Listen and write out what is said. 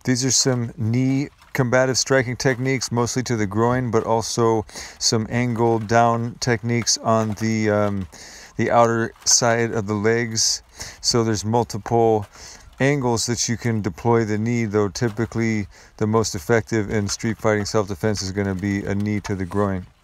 These are some knee combative striking techniques, mostly to the groin, but also some angle down techniques on the outer side of the legs. So there's multiple angles that you can deploy the knee, though typically the most effective in street fighting self-defense is going to be a knee to the groin.